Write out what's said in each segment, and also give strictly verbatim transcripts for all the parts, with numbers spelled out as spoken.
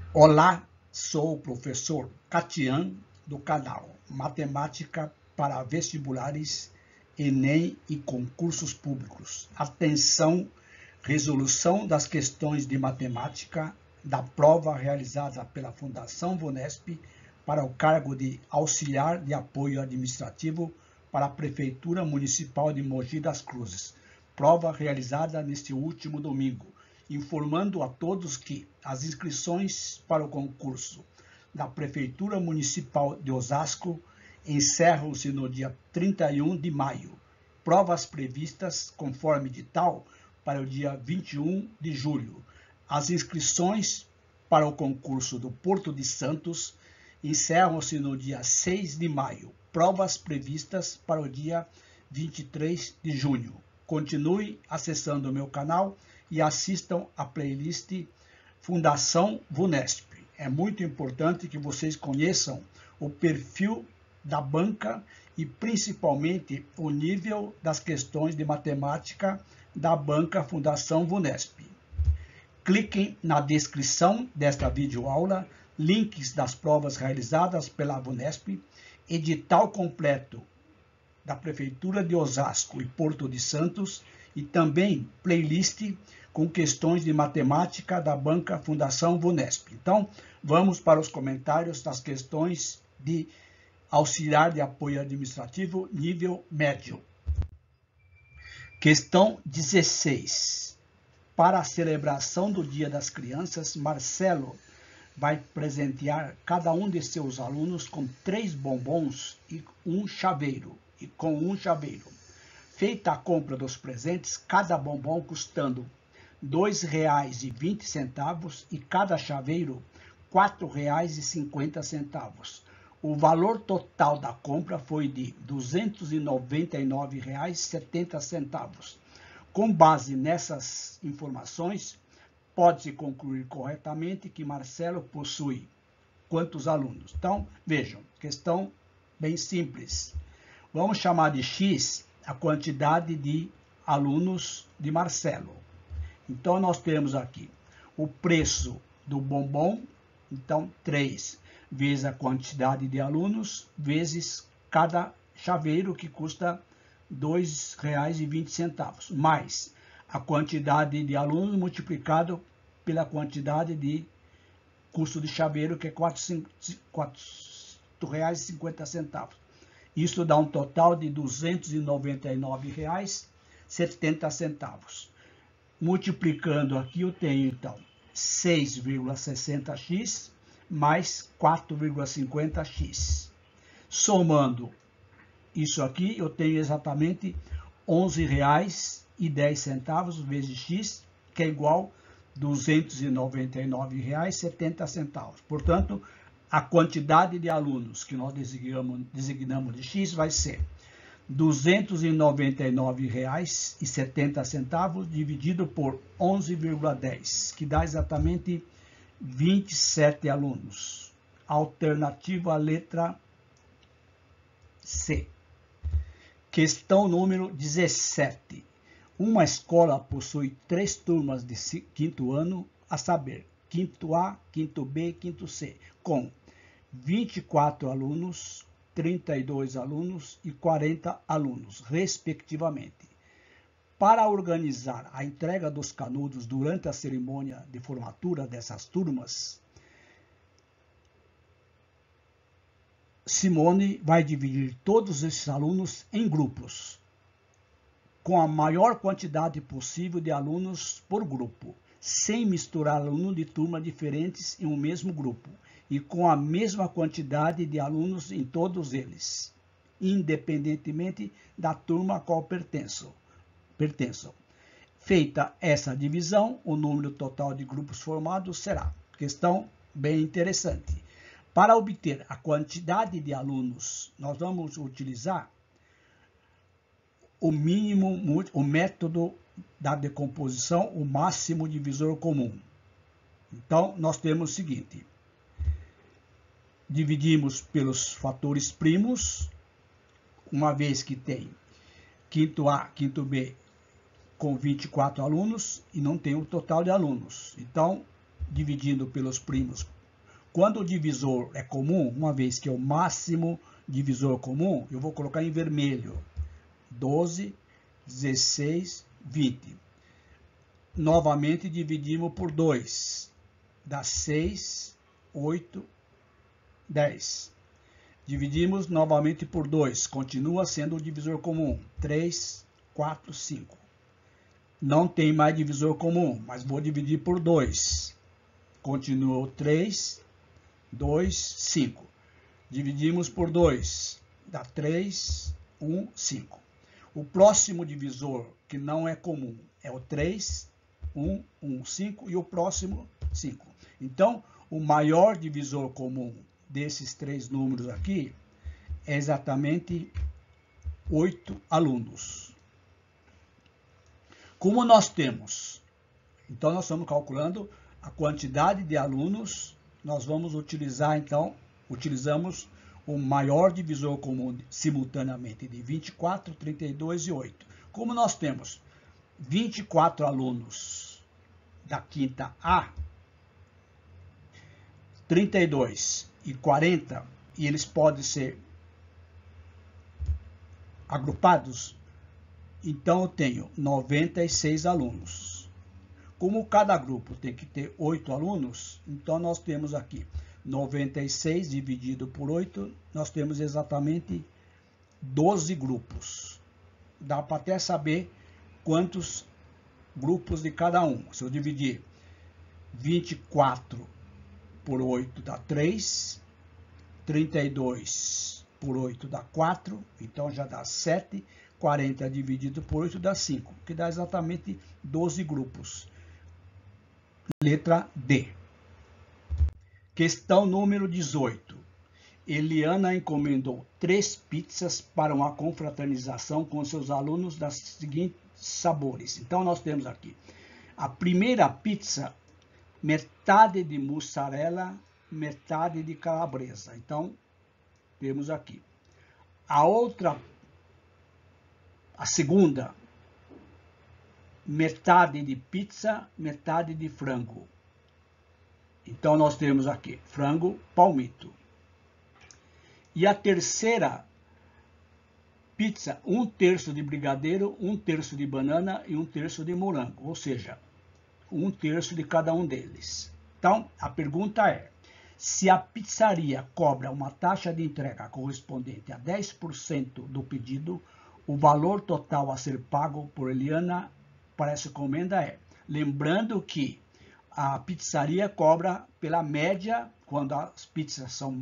Olá, sou o professor Catian do canal Matemática para Vestibulares, Enem e Concursos Públicos. Atenção, resolução das questões de matemática da prova realizada pela Fundação VUNESP para o cargo de auxiliar de apoio administrativo para a Prefeitura Municipal de Mogi das Cruzes. Prova realizada neste último domingo, informando a todos que as inscrições para o concurso da Prefeitura Municipal de Osasco encerram-se no dia trinta e um de maio. Provas previstas, conforme edital, para o dia vinte e um de julho. As inscrições para o concurso do Porto de Santos encerram-se no dia seis de maio. Provas previstas para o dia vinte e três de junho. Continue acessando o meu canal e assistam a playlist Fundação VUNESP. É muito importante que vocês conheçam o perfil da banca e principalmente o nível das questões de matemática da banca Fundação VUNESP. Cliquem na descrição desta videoaula, links das provas realizadas pela VUNESP, edital completo da Prefeitura de Osasco e Porto de Santos e também playlist com questões de matemática da banca Fundação VUNESP. Então, vamos para os comentários das questões de auxiliar de apoio administrativo nível médio. Questão dezesseis. Para a celebração do Dia das Crianças, Marcelo vai presentear cada um de seus alunos com três bombons e um chaveiro. E com um chaveiro. Feita a compra dos presentes, cada bombom custando dois reais e vinte centavos e cada chaveiro quatro reais e cinquenta centavos. O valor total da compra foi de duzentos e noventa e nove reais e setenta centavos. Com base nessas informações, pode-se concluir corretamente que Marcelo possui quantos alunos? Então, vejam, questão bem simples. Vamos chamar de X a quantidade de alunos de Marcelo. Então, nós temos aqui o preço do bombom, então, três vezes a quantidade de alunos, vezes cada chaveiro, que custa dois reais e vinte centavos, mais a quantidade de alunos multiplicado pela quantidade de custo de chaveiro, que é quatro reais e cinquenta centavos. Isso dá um total de duzentos e noventa e nove reais e setenta centavos. Multiplicando aqui, eu tenho, então, seis vírgula sessenta x mais quatro vírgula cinquenta x. Somando isso aqui, eu tenho exatamente onze reais e dez centavos vezes x, que é igual a duzentos e noventa e nove reais e setenta centavos. Portanto, a quantidade de alunos que nós designamos, designamos de X vai ser duzentos e noventa e nove reais e setenta centavos dividido por onze vírgula dez, que dá exatamente vinte e sete alunos. Alternativa letra C. Questão número dezessete. Uma escola possui três turmas de quinto ano, a saber, quinto A, quinto B e quinto C, com vinte e quatro alunos, trinta e dois alunos e quarenta alunos, respectivamente. Para organizar a entrega dos canudos durante a cerimônia de formatura dessas turmas, Simone vai dividir todos esses alunos em grupos, com a maior quantidade possível de alunos por grupo, sem misturar alunos de turmas diferentes em um mesmo grupo, e com a mesma quantidade de alunos em todos eles, independentemente da turma a qual pertençam. pertençam. Feita essa divisão, o número total de grupos formados será. Questão bem interessante. Para obter a quantidade de alunos, nós vamos utilizar o mínimo, o método da decomposição, o máximo divisor comum. Então, nós temos o seguinte. Dividimos pelos fatores primos, uma vez que tem quinto A, quinto B com vinte e quatro alunos e não tem o total de alunos. Então, dividindo pelos primos Quando o divisor é comum, uma vez que é o máximo divisor comum, eu vou colocar em vermelho. doze, dezesseis, vinte. Novamente dividimos por dois. Dá seis, oito, dez. Dividimos novamente por dois. Continua sendo o divisor comum. três, quatro, cinco. Não tem mais divisor comum, mas vou dividir por dois. Continua o três, dois, cinco. Dividimos por dois. Dá três, um, cinco. O próximo divisor, que não é comum, é o três, um, um, cinco e o próximo cinco. Então, o maior divisor comum desses três números aqui é exatamente oito alunos. Como nós temos, então nós estamos calculando a quantidade de alunos, nós vamos utilizar então, utilizamos o maior divisor comum simultaneamente de vinte e quatro, trinta e dois e oito. Como nós temos vinte e quatro alunos da quinta A, trinta e dois e quarenta, e eles podem ser agrupados, então eu tenho noventa e seis alunos. Como cada grupo tem que ter oito alunos, então nós temos aqui noventa e seis dividido por oito, nós temos exatamente doze grupos. Dá para até saber quantos grupos de cada um. Se eu dividir vinte e quatro por oito dá três, trinta e dois por oito dá quatro, então já dá sete, quarenta dividido por oito dá cinco, que dá exatamente doze grupos. Letra D. Questão número dezoito. Eliana encomendou três pizzas para uma confraternização com seus alunos das seguintes sabores. Então, nós temos aqui a primeira pizza, metade de mussarela, metade de calabresa. Então, temos aqui. A outra, a segunda, metade de pizza, metade de frango. Então, nós temos aqui frango palmito. E a terceira pizza, um terço de brigadeiro, um terço de banana e um terço de morango. Ou seja, um terço de cada um deles. Então, a pergunta é, se a pizzaria cobra uma taxa de entrega correspondente a dez por cento do pedido, o valor total a ser pago por Eliana para essa encomenda é, lembrando que a pizzaria cobra pela média, quando as pizzas são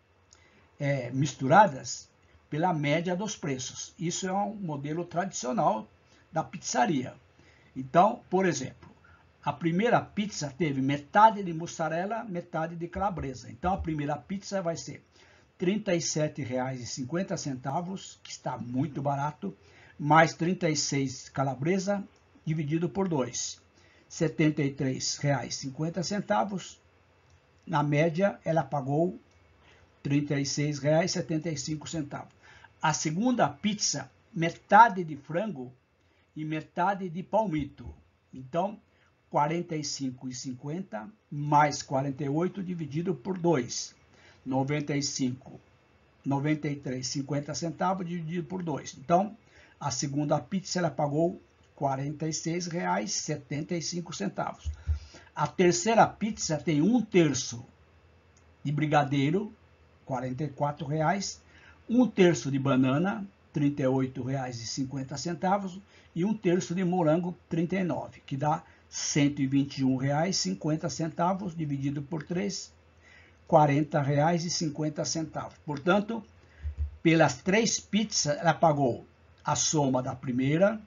é, misturadas, pela média dos preços. Isso é um modelo tradicional da pizzaria. Então, por exemplo, a primeira pizza teve metade de mussarela, metade de calabresa. Então, a primeira pizza vai ser trinta e sete reais e cinquenta centavos, que está muito barato, mais trinta e seis calabresa, dividido por dois. setenta e três reais e cinquenta centavos. Na média, ela pagou trinta e seis reais e setenta e cinco centavos. A segunda pizza, metade de frango e metade de palmito. Então, quarenta e cinco reais e cinquenta centavos mais quarenta e oito dividido por dois. noventa e cinco, noventa e três reais e cinquenta centavos dividido por dois. Então, a segunda pizza ela pagou quarenta e seis reais e setenta e cinco centavos. A terceira pizza tem um terço de brigadeiro, quarenta e quatro reais, um terço de banana, trinta e oito reais e cinquenta centavos, e um terço de morango, trinta e nove, que dá cento e vinte e um reais e cinquenta centavos dividido por três, quarenta reais e cinquenta centavos. Portanto, pelas três pizzas, ela pagou a soma da primeira,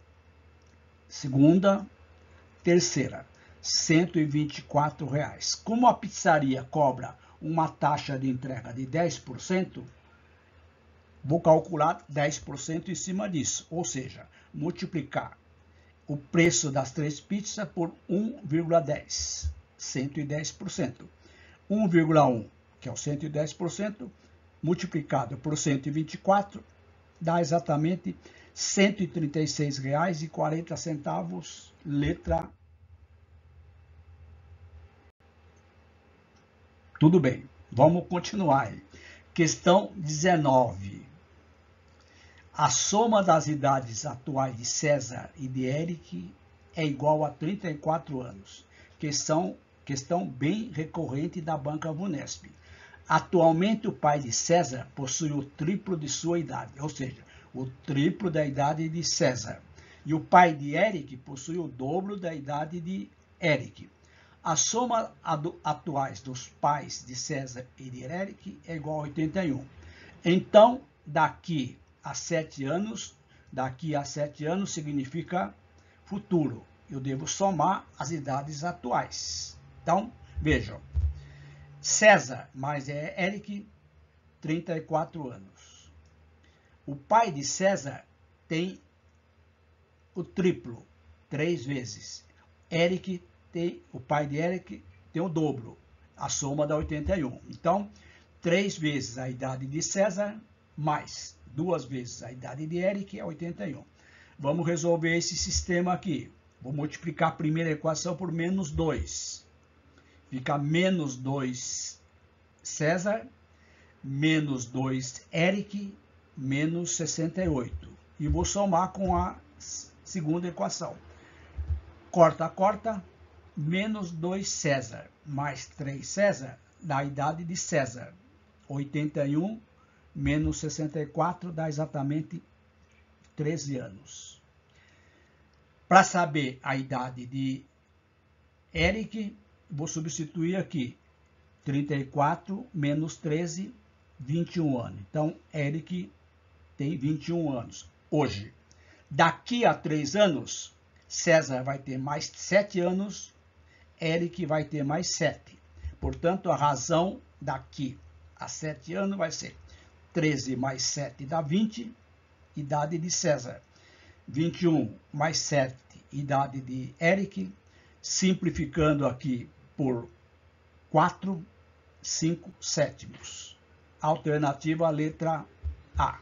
segunda, terceira, cento e vinte e quatro reais. Como a pizzaria cobra uma taxa de entrega de dez por cento, vou calcular dez por cento em cima disso, ou seja, multiplicar o preço das três pizzas por um vírgula dez, cento e dez por cento. um vírgula um, que é o cento e dez por cento, multiplicado por cento e vinte e quatro, dá exatamente cento e trinta e seis reais e quarenta centavos, letra Tudo bem, vamos continuar aí. Questão dezenove. A soma das idades atuais de César e de Eric é igual a trinta e quatro anos. Questão, questão bem recorrente da banca Vunesp. Atualmente, o pai de César possui o triplo de sua idade, ou seja, o triplo da idade de César. E o pai de Eric possui o dobro da idade de Eric. A soma atuais dos pais de César e de Eric é igual a oitenta e um. Então, daqui a sete anos, daqui a sete anos significa futuro. Eu devo somar as idades atuais. Então, vejam. César mais Eric, trinta e quatro anos. O pai de César tem o triplo, três vezes. Eric tem, o pai de Eric tem o dobro, a soma dá oitenta e um. Então, três vezes a idade de César, mais duas vezes a idade de Eric, é oitenta e um. Vamos resolver esse sistema aqui. Vou multiplicar a primeira equação por menos dois. Fica menos dois César, menos dois Eric, menos sessenta e oito. E vou somar com a segunda equação. Corta, corta, menos dois César, mais três César, dá a idade de César. oitenta e um menos sessenta e quatro dá exatamente treze anos. Para saber a idade de Eric, vou substituir aqui. trinta e quatro menos treze, vinte e um anos. Então, Eric tem vinte e um anos hoje. Daqui a três anos, César vai ter mais sete anos, Eric vai ter mais sete. Portanto, a razão daqui a sete anos vai ser treze mais sete dá vinte, idade de César. vinte e um mais sete, idade de Eric. Simplificando aqui por quatro, cinco sétimos. Alternativa letra A.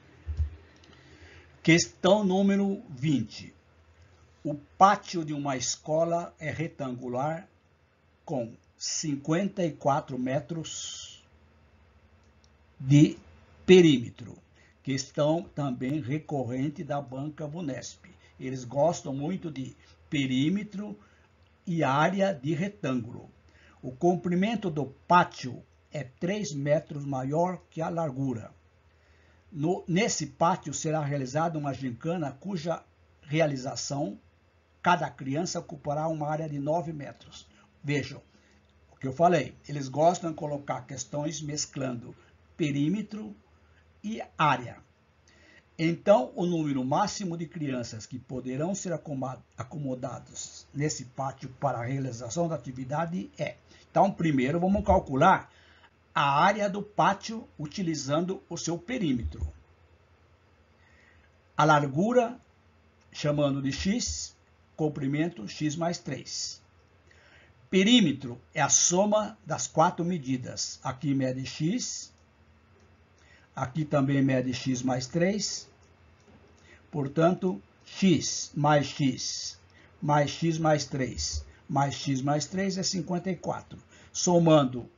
Questão número vinte. O pátio de uma escola é retangular com cinquenta e quatro metros de perímetro. Questão também recorrente da banca Vunesp. Eles gostam muito de perímetro e área de retângulo. O comprimento do pátio é três metros maior que a largura. No, nesse pátio será realizada uma gincana cuja realização, cada criança ocupará uma área de nove metros. Vejam o que eu falei. Eles gostam de colocar questões mesclando perímetro e área. Então, o número máximo de crianças que poderão ser acomodados nesse pátio para a realização da atividade é. Então, primeiro vamos calcular a área do pátio utilizando o seu perímetro. A largura, chamando de x, comprimento x mais três. Perímetro é a soma das quatro medidas. Aqui mede x, aqui também mede x mais três. Portanto, x mais x mais x mais três mais x mais três é cinquenta e quatro. Somando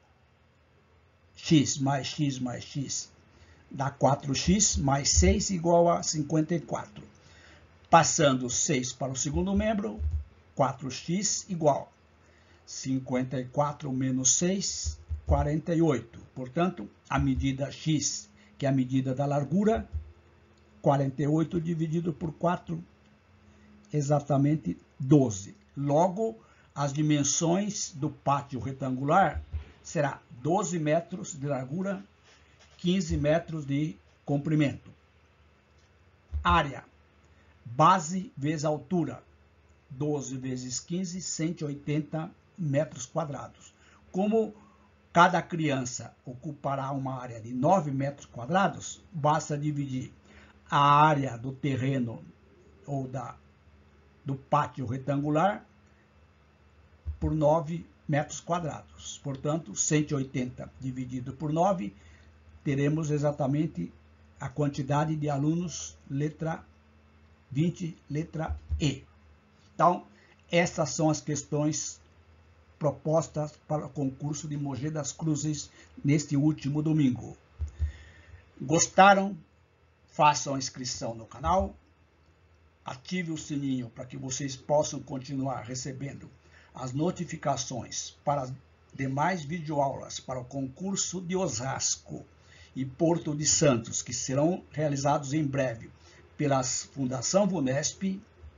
x mais x mais x dá quatro x mais seis igual a cinquenta e quatro. Passando seis para o segundo membro, quatro x igual cinquenta e quatro menos seis, quarenta e oito. Portanto, a medida x, que é a medida da largura, quarenta e oito dividido por quatro, exatamente doze. Logo, as dimensões do pátio retangular será doze metros de largura, quinze metros de comprimento. Área, base vezes altura, doze vezes quinze, cento e oitenta metros quadrados. Como cada criança ocupará uma área de nove metros quadrados, basta dividir a área do terreno ou da, do pátio retangular por nove metros quadrados. Portanto, cento e oitenta dividido por nove, teremos exatamente a quantidade de alunos, letra vinte, letra E. Então, essas são as questões propostas para o concurso de Mogi das Cruzes neste último domingo. Gostaram? Façam a inscrição no canal, ative o sininho para que vocês possam continuar recebendo as notificações para as demais videoaulas para o concurso de Osasco e Porto de Santos, que serão realizados em breve pela Fundação Vunesp.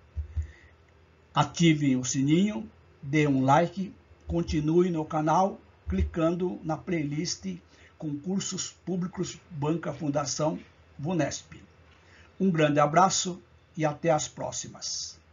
Ativem o sininho, dê um like, continue no canal clicando na playlist Concursos Públicos Banca Fundação Vunesp. Um grande abraço e até as próximas.